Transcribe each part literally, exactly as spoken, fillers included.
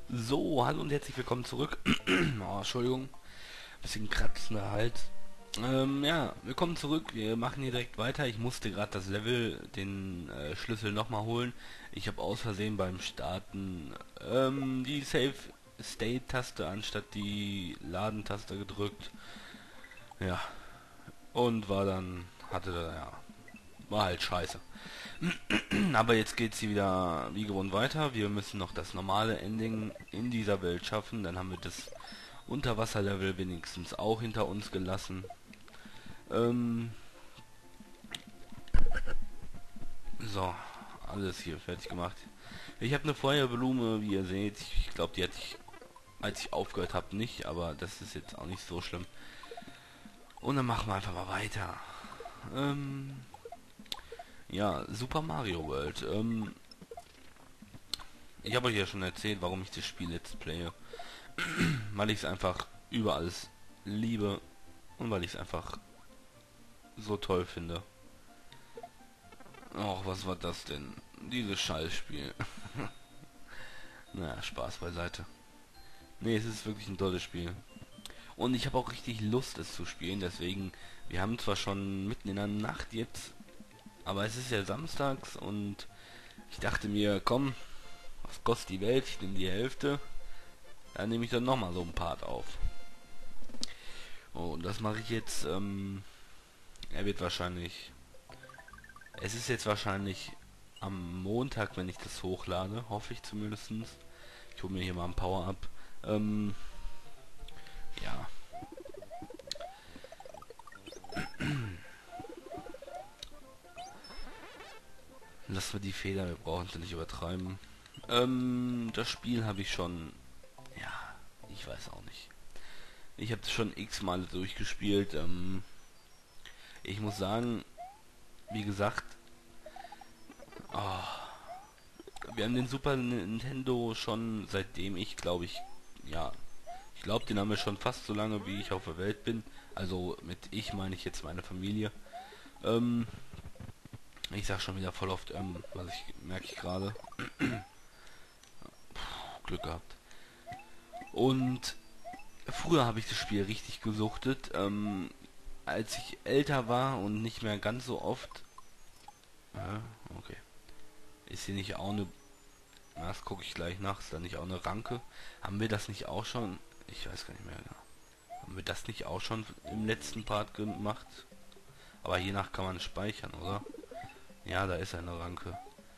So, hallo und herzlich willkommen zurück. Oh, Entschuldigung, bisschen kratzender Hals. Ähm, ja, willkommen zurück. Wir machen hier direkt weiter. Ich musste gerade das Level, den äh, Schlüssel nochmal holen. Ich habe aus Versehen beim Starten ähm, die Save State Taste anstatt die Ladentaste gedrückt. Ja, und war dann, hatte da, ja, war halt scheiße. Aber jetzt geht's hier wieder wie gewohnt weiter. Wir müssen noch das normale Ending in dieser Welt schaffen. Dann haben wir das Unterwasserlevel wenigstens auch hinter uns gelassen. Ähm, so, alles hier fertig gemacht. Ich habe eine Feuerblume, wie ihr seht. Ich glaube, die hatte ich, als ich aufgehört habe, nicht. Aber das ist jetzt auch nicht so schlimm. Und dann machen wir einfach mal weiter. Ähm, ja, Super Mario World. Ähm, ich habe euch ja schon erzählt, warum ich das Spiel jetzt playe. Weil ich es einfach über alles liebe und weil ich es einfach so toll finde. Och, was war das denn? Dieses Scheißspiel. Na, Spaß beiseite. Nee, es ist wirklich ein tolles Spiel. Und ich habe auch richtig Lust, es zu spielen, deswegen, wir haben zwar schon mitten in der Nacht jetzt, aber es ist ja samstags und ich dachte mir, komm, was kostet die Welt? Ich nehme die Hälfte. Dann nehme ich dann nochmal so ein Part auf. Oh, und das mache ich jetzt, ähm, er wird wahrscheinlich, es ist jetzt wahrscheinlich am Montag, wenn ich das hochlade, hoffe ich zumindest. Ich hole mir hier mal ein Power-Up. Ähm, ja. Lassen wir die Fehler, wir brauchen sie nicht übertreiben. Ähm, das Spiel habe ich schon, ja, ich weiß auch nicht. Ich habe es schon x Male durchgespielt. Ähm, ich muss sagen, wie gesagt, oh, wir haben den Super Nintendo schon seitdem ich, glaube ich, ja, ich glaube, den haben wir schon fast so lange, wie ich auf der Welt bin. Also mit ich meine ich jetzt meine Familie. Ähm, ich sag schon wieder voll oft, ähm, was ich merke ich gerade. Glück gehabt. Und früher habe ich das Spiel richtig gesuchtet. Ähm, als ich älter war und nicht mehr ganz so oft. Ja, okay. Ist hier nicht auch eine. Na, das gucke ich gleich nach. Ist da nicht auch eine Ranke? Haben wir das nicht auch schon? Ich weiß gar nicht mehr genau. Haben wir das nicht auch schon im letzten Part gemacht? Aber je nach kann man speichern, oder? Ja, da ist eine Ranke.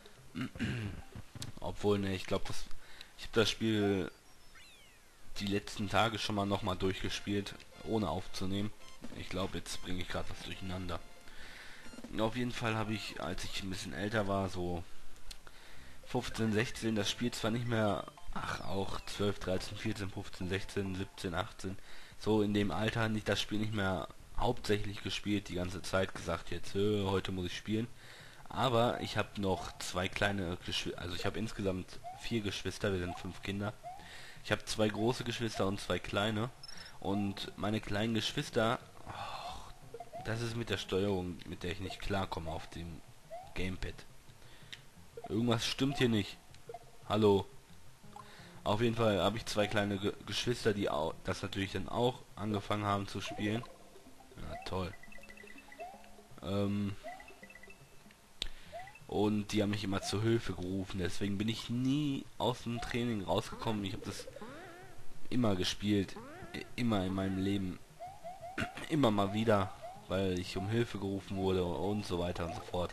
Obwohl, ne, ich glaube, das. Ich habe das Spiel die letzten Tage schon mal nochmal durchgespielt, ohne aufzunehmen. Ich glaube, jetzt bringe ich gerade was durcheinander. Auf jeden Fall habe ich, als ich ein bisschen älter war, so fünfzehn, sechzehn, das Spiel zwar nicht mehr, ach auch zwölf, dreizehn, vierzehn, fünfzehn, sechzehn, siebzehn, achtzehn, so in dem Alter nicht das Spiel nicht mehr hauptsächlich gespielt, die ganze Zeit gesagt, jetzt äh, heute muss ich spielen. Aber ich habe noch zwei kleine Geschwister, also ich habe insgesamt vier Geschwister, wir sind fünf Kinder. Ich habe zwei große Geschwister und zwei kleine. Und meine kleinen Geschwister, oh, das ist mit der Steuerung, mit der ich nicht klarkomme auf dem Gamepad. Irgendwas stimmt hier nicht. Hallo. Auf jeden Fall habe ich zwei kleine Ge Geschwister, die auch, das natürlich dann auch angefangen haben zu spielen. Ja, toll. Ähm, und die haben mich immer zur Hilfe gerufen. Deswegen bin ich nie aus dem Training rausgekommen. Ich habe das immer gespielt. Immer in meinem Leben. Immer mal wieder. Weil ich um Hilfe gerufen wurde und so weiter und so fort.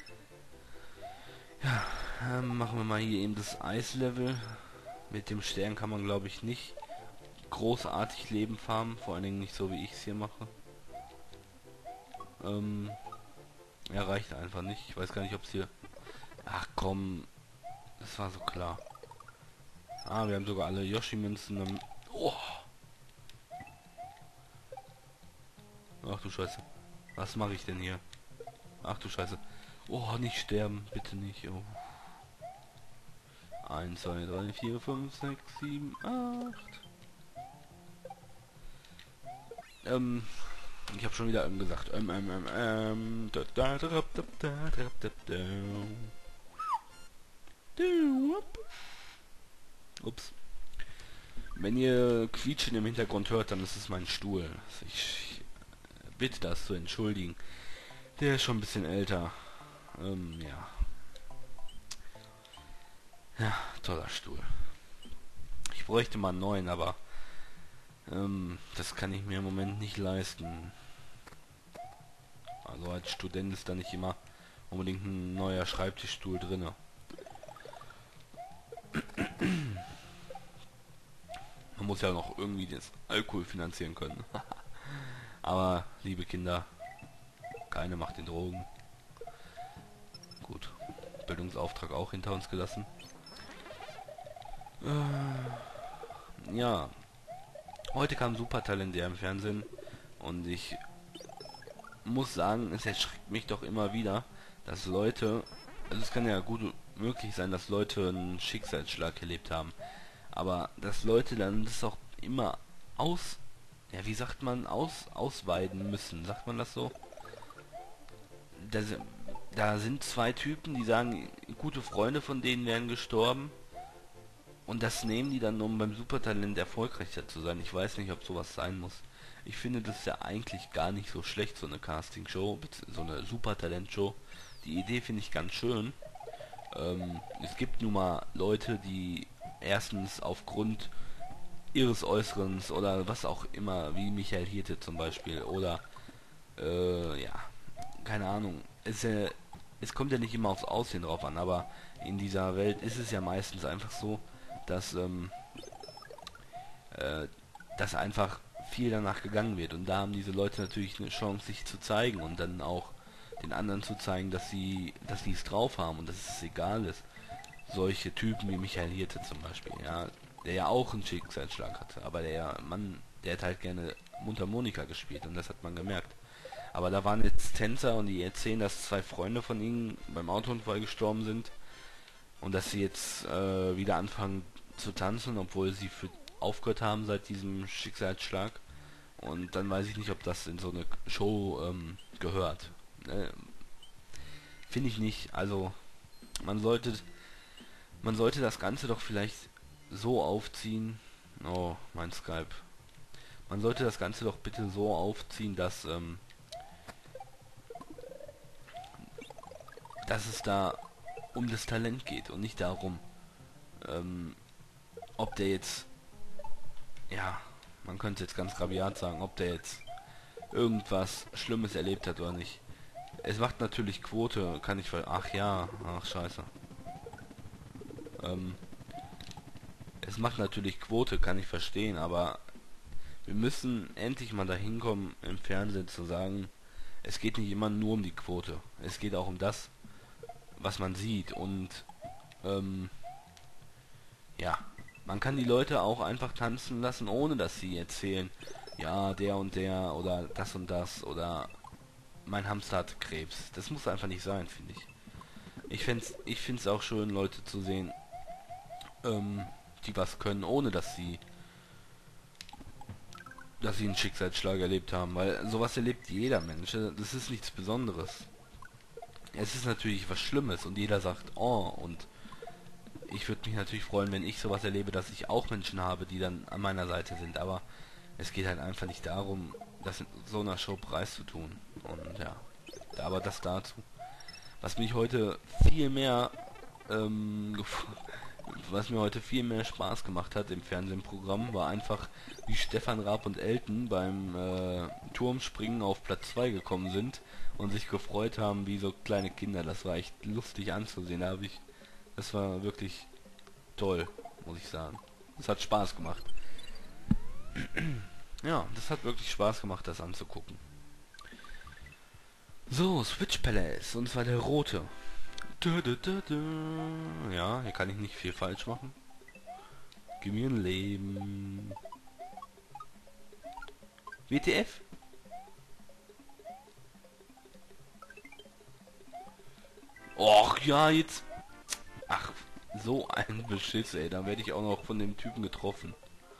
Ja, ähm, machen wir mal hier eben das Eislevel. Mit dem Stern kann man, glaube ich, nicht großartig Leben farmen. Vor allen Dingen nicht so, wie ich es hier mache. Ähm, er reicht einfach nicht. Ich weiß gar nicht, ob es hier... Ach komm, das war so klar. Ah, wir haben sogar alle Yoshi-Münzen. Oh. Ach du Scheiße. Was mache ich denn hier? Ach du Scheiße. Oh, nicht sterben. Bitte nicht. Oh. eins, zwei, drei, vier, fünf, sechs, sieben, acht. Ähm, ich habe schon wieder ähm gesagt. Ähm, ähm, ähm, ähm. Da, da, da, da, da, da, da, da. Ups. Wenn ihr Quietschen im Hintergrund hört, dann ist es mein Stuhl. Ich bitte das zu entschuldigen. Der ist schon ein bisschen älter. Ähm, ja. Ja, toller Stuhl. Ich bräuchte mal einen neuen, aber ähm, das kann ich mir im Moment nicht leisten. Also als Student ist da nicht immer unbedingt ein neuer Schreibtischstuhl drinne. Man muss ja noch irgendwie das Alkohol finanzieren können. Aber, liebe Kinder, keine macht den Drogen. Gut. Bildungsauftrag auch hinter uns gelassen. Äh, ja. Heute kam Supertalent im Fernsehen. Und ich muss sagen, es erschreckt mich doch immer wieder, dass Leute... Also es kann ja gut möglich sein, dass Leute einen Schicksalsschlag erlebt haben. Aber dass Leute dann das auch immer aus... Ja, wie sagt man? Aus, ausweiden müssen. Sagt man das so? Da, da sind zwei Typen, die sagen, gute Freunde von denen wären gestorben. Und das nehmen die dann, um beim Supertalent erfolgreicher zu sein. Ich weiß nicht, ob sowas sein muss. Ich finde das ja eigentlich gar nicht so schlecht, so eine Castingshow, so eine Supertalent-Show. Die Idee finde ich ganz schön. Ähm, es gibt nun mal Leute, die erstens aufgrund ihres Äußerens oder was auch immer, wie Michael Hirte zum Beispiel, oder äh, ja, keine Ahnung. Es, äh, es kommt ja nicht immer aufs Aussehen drauf an, aber in dieser Welt ist es ja meistens einfach so, dass ähm, äh, dass einfach viel danach gegangen wird, und da haben diese Leute natürlich eine Chance, sich zu zeigen und dann auch den anderen zu zeigen, dass sie dass sie es drauf haben und dass es egal ist. Solche Typen wie Michael Hirte zum Beispiel, ja, der ja auch einen Schicksalsschlag hatte, aber der Mann, der hat halt gerne Mundharmonika gespielt und das hat man gemerkt. Aber da waren jetzt Tänzer und die erzählen, dass zwei Freunde von ihnen beim Autounfall gestorben sind und dass sie jetzt äh, wieder anfangen zu tanzen, obwohl sie für aufgehört haben seit diesem Schicksalsschlag. Und dann weiß ich nicht, ob das in so eine Show ähm, gehört. Äh, Finde ich nicht. Also man sollte man sollte das Ganze doch vielleicht so aufziehen. Oh, mein Skype. Man sollte das Ganze doch bitte so aufziehen, dass ähm, dass es da um das Talent geht und nicht darum, ähm, ob der jetzt, ja, man könnte jetzt ganz rabiat sagen, ob der jetzt irgendwas Schlimmes erlebt hat oder nicht. Es macht natürlich Quote, kann ich ver... Ach ja, ach scheiße. Ähm, es macht natürlich Quote, kann ich verstehen, aber wir müssen endlich mal dahin kommen, im Fernsehen zu sagen, es geht nicht immer nur um die Quote. Es geht auch um das, was man sieht, und ähm, ja, man kann die Leute auch einfach tanzen lassen, ohne dass sie erzählen, ja, der und der oder das und das oder mein Hamster hat Krebs. Das muss einfach nicht sein, finde ich. Ich find's, ich find's auch schön, Leute zu sehen, ähm, die was können, ohne dass sie dass sie einen Schicksalsschlag erlebt haben, weil sowas erlebt jeder Mensch. Das ist nichts Besonderes. Es ist natürlich was Schlimmes und jeder sagt, oh, und ich würde mich natürlich freuen, wenn ich sowas erlebe, dass ich auch Menschen habe, die dann an meiner Seite sind, aber es geht halt einfach nicht darum, das in so einer Show preiszutun. Und ja, aber das dazu. Was mich heute viel mehr ähm, was mir heute viel mehr Spaß gemacht hat im Fernsehprogramm, war einfach, wie Stefan Raab und Elton beim äh, Turmspringen auf Platz zwei gekommen sind und sich gefreut haben wie so kleine Kinder. Das war echt lustig anzusehen. Da habe ich, das war wirklich toll, muss ich sagen. Das hat Spaß gemacht. Ja, das hat wirklich Spaß gemacht, das anzugucken. So, Switch Palace, und zwar der rote. Du, du, du, du. Ja, hier kann ich nicht viel falsch machen. Gib mir ein Leben. W T F? Och ja, jetzt... Ach, so ein Beschiss, ey. Da werde ich auch noch von dem Typen getroffen.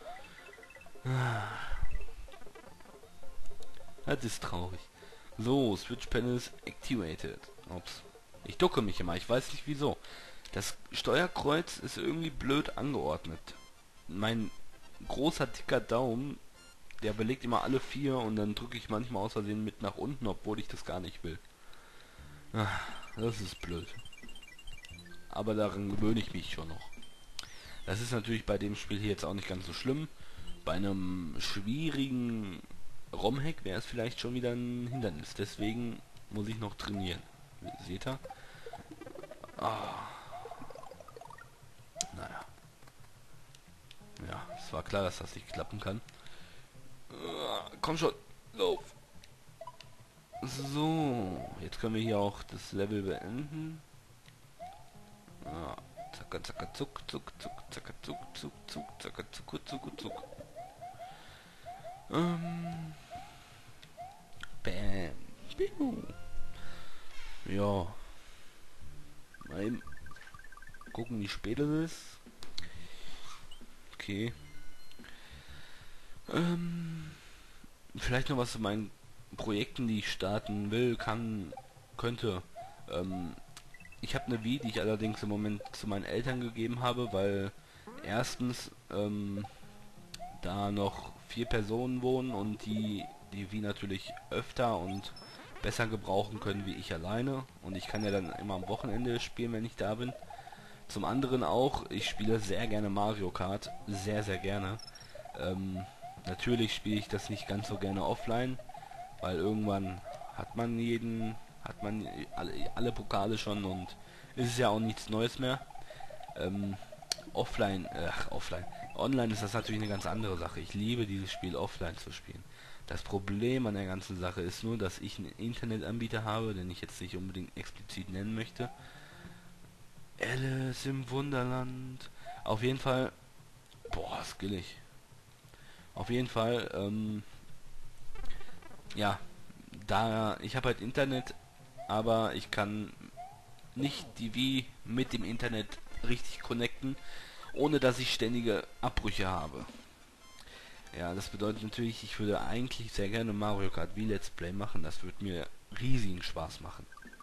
Das ist traurig. So, Switch Panels activated. Ups. Ich ducke mich immer, ich weiß nicht wieso. Das Steuerkreuz ist irgendwie blöd angeordnet. Mein großer dicker Daumen, der belegt immer alle vier und dann drücke ich manchmal aus Versehen mit nach unten, obwohl ich das gar nicht will. Ah, das ist blöd. Aber daran gewöhne ich mich schon noch. Das ist natürlich bei dem Spiel hier jetzt auch nicht ganz so schlimm. Bei einem schwierigen ROM-Hack wäre es vielleicht schon wieder ein Hindernis. Deswegen muss ich noch trainieren. Seht ihr? Ah. Naja. Ja, es war klar, dass das nicht klappen kann. Ah, komm schon. Lauf. So. Jetzt können wir hier auch das Level beenden. Ah. Zacka, zacka, zuck, zuck, zuck, zacka, zuck, zuck, zuck, zacka, zuck, zuck, zuck. Ähm. Bam. Bihu. Ja. Mal eben gucken, wie spät es ist. Okay. Ähm. Vielleicht noch was zu meinen Projekten, die ich starten will, kann, könnte. Ähm. Ich habe eine Wii, die ich allerdings im Moment zu meinen Eltern gegeben habe, weil erstens ähm, da noch vier Personen wohnen und die die Wii natürlich öfter und besser gebrauchen können wie ich alleine, und ich kann ja dann immer am Wochenende spielen, wenn ich da bin. Zum anderen auch, ich spiele sehr gerne Mario Kart, sehr sehr gerne. Ähm, natürlich spiele ich das nicht ganz so gerne offline, weil irgendwann hat man jeden, hat man alle, alle Pokale schon und es ist ja auch nichts Neues mehr. Ähm, offline, ach, offline. Online ist das natürlich eine ganz andere Sache. Ich liebe dieses Spiel offline zu spielen. Das Problem an der ganzen Sache ist nur, dass ich einen Internetanbieter habe, den ich jetzt nicht unbedingt explizit nennen möchte. Alice im Wunderland. Auf jeden Fall, boah, skillig. Auf jeden Fall, ähm, ja, da ich habe halt Internet, aber ich kann nicht die Wii mit dem Internet richtig connecten, ohne dass ich ständige Abbrüche habe. Ja, das bedeutet natürlich, ich würde eigentlich sehr gerne Mario Kart Wii Let's Play machen, das würde mir riesigen Spaß machen.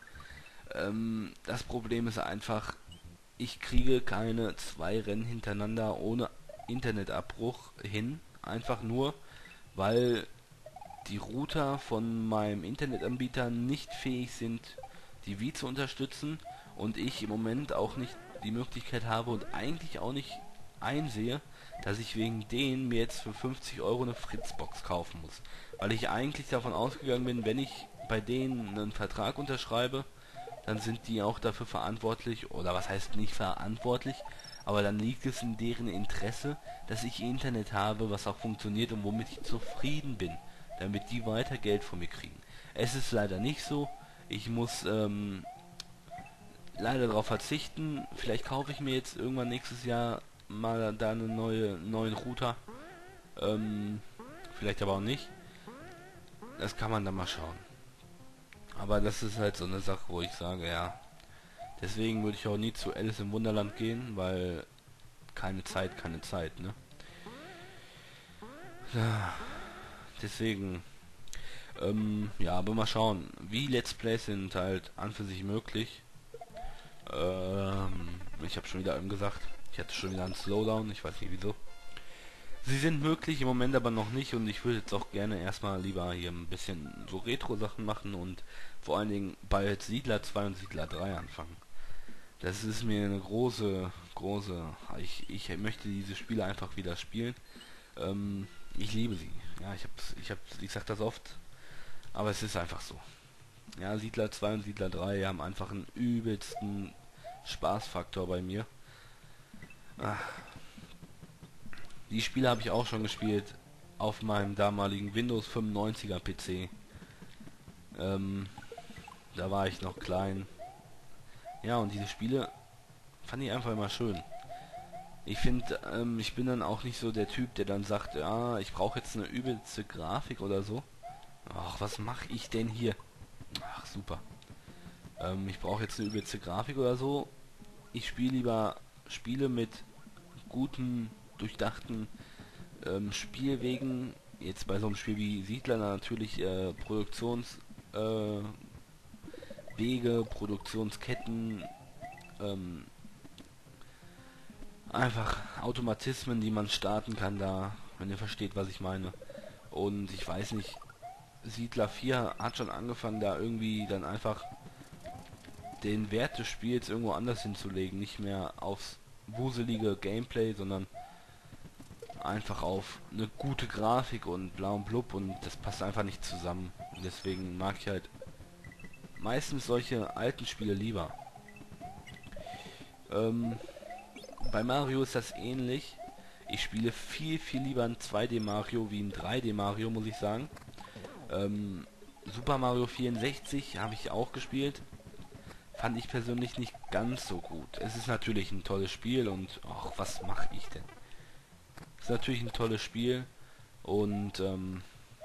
Ähm, das Problem ist einfach, ich kriege keine zwei Rennen hintereinander ohne Internetabbruch hin, einfach nur, weil die Router von meinem Internetanbieter nicht fähig sind, die Wii zu unterstützen, und ich im Moment auch nicht die Möglichkeit habe und eigentlich auch nicht einsehe, dass ich wegen denen mir jetzt für fünfzig Euro eine Fritzbox kaufen muss. Weil ich eigentlich davon ausgegangen bin, wenn ich bei denen einen Vertrag unterschreibe, dann sind die auch dafür verantwortlich, oder was heißt nicht verantwortlich, aber dann liegt es in deren Interesse, dass ich Internet habe, was auch funktioniert und womit ich zufrieden bin, damit die weiter Geld von mir kriegen. Es ist leider nicht so. Ich muss ähm, leider darauf verzichten. Vielleicht kaufe ich mir jetzt irgendwann nächstes Jahr mal da einen neue, neuen Router. Ähm, vielleicht aber auch nicht. Das kann man dann mal schauen. Aber das ist halt so eine Sache, wo ich sage, ja, deswegen würde ich auch nie zu Alice im Wunderland gehen, weil keine Zeit, keine Zeit, ne? Ja, deswegen, ähm, ja, aber mal schauen. Wie Let's Plays sind halt an für sich möglich. Ähm, ich habe schon wieder eben gesagt, ich hatte schon wieder einen Slowdown, ich weiß nicht wieso. Sie sind möglich, im Moment aber noch nicht, und ich würde jetzt auch gerne erstmal lieber hier ein bisschen so Retro-Sachen machen und vor allen Dingen bei Siedler zwei und Siedler drei anfangen. Das ist mir eine große, große, ich, ich möchte diese Spiele einfach wieder spielen. Ähm, ich liebe sie. Ja, ich hab's, ich hab's, ich sag das oft, aber es ist einfach so. Ja, Siedler zwei und Siedler drei haben einfach einen übelsten Spaßfaktor bei mir. Ah, die Spiele habe ich auch schon gespielt auf meinem damaligen Windows fünfundneunziger P C. Ähm, da war ich noch klein. Ja, und diese Spiele fand ich einfach immer schön. Ich finde, ähm, ich bin dann auch nicht so der Typ, der dann sagt, ja, ich brauche jetzt eine übelste Grafik oder so. Ach, was mache ich denn hier? Ach, super. Ähm, ich brauche jetzt eine übelste Grafik oder so. Ich spiele lieber Spiele mit guten, durchdachten ähm, Spielwegen. Jetzt bei so einem Spiel wie Siedler natürlich äh, Produktions äh, Wege, Produktionsketten, ähm, einfach Automatismen, die man starten kann da, wenn ihr versteht, was ich meine. Und ich weiß nicht, Siedler vier hat schon angefangen, da irgendwie dann einfach den Wert des Spiels irgendwo anders hinzulegen. Nicht mehr aufs wuselige Gameplay, sondern einfach auf eine gute Grafik und blau und blub, und das passt einfach nicht zusammen. Deswegen mag ich halt meistens solche alten Spiele lieber. Ähm, bei Mario ist das ähnlich. Ich spiele viel, viel lieber ein zwei D Mario wie ein drei D Mario, muss ich sagen. Ähm, Super Mario vierundsechzig habe ich auch gespielt. Fand ich persönlich nicht ganz so gut. Es ist natürlich ein tolles Spiel und... Ach, was mache ich denn? Es ist natürlich ein tolles Spiel und... Ähm,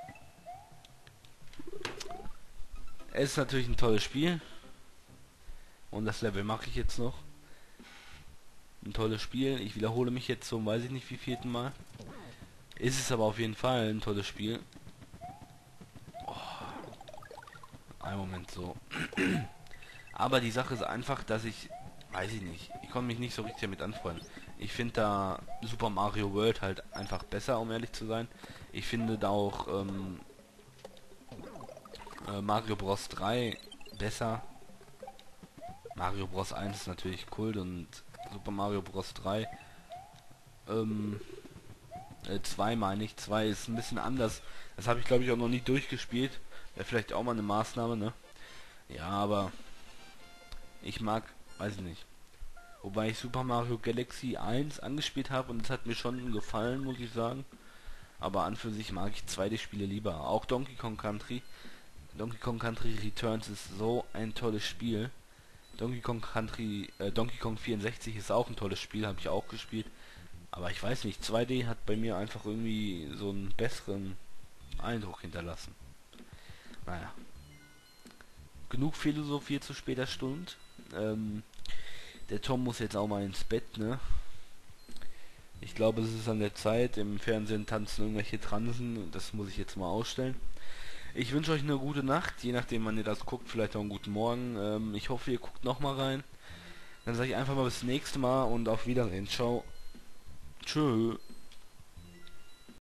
es ist natürlich ein tolles Spiel. Und das Level mache ich jetzt noch. Ein tolles Spiel. Ich wiederhole mich jetzt zum, weiß ich nicht wie vierten Mal. Ist es aber auf jeden Fall ein tolles Spiel. Oh, ein Moment so. Aber die Sache ist einfach, dass ich, weiß ich nicht, ich konnte mich nicht so richtig damit anfreunden. Ich finde da Super Mario World halt einfach besser, um ehrlich zu sein. Ich finde da auch ähm, äh, Mario Bros. drei besser. Mario Bros. eins ist natürlich Kult und Super Mario Bros. drei ähm, äh, zwei meine ich, zwei ist ein bisschen anders. Das habe ich glaube ich auch noch nie durchgespielt. Wäre vielleicht auch mal eine Maßnahme, ne? Ja, aber ich mag, weiß ich nicht. Wobei ich Super Mario Galaxy eins angespielt habe und es hat mir schon gefallen, muss ich sagen. Aber an für sich mag ich zwei D-Spiele lieber. Auch Donkey Kong Country. Donkey Kong Country Returns ist so ein tolles Spiel. Donkey Kong Country, äh, Donkey Kong vierundsechzig ist auch ein tolles Spiel, habe ich auch gespielt. Aber ich weiß nicht, zwei D hat bei mir einfach irgendwie so einen besseren Eindruck hinterlassen. Naja. Genug Philosophie zu später Stunde. Ähm, der Tom muss jetzt auch mal ins Bett, ne? Ich glaube, es ist an der Zeit. Im Fernsehen tanzen irgendwelche Transen. Das muss ich jetzt mal ausstellen. Ich wünsche euch eine gute Nacht. Je nachdem, wann ihr das guckt, vielleicht auch einen guten Morgen. Ähm, ich hoffe, ihr guckt noch mal rein. Dann sage ich einfach mal bis nächste Mal und auf Wiedersehen. Ciao. Tschö.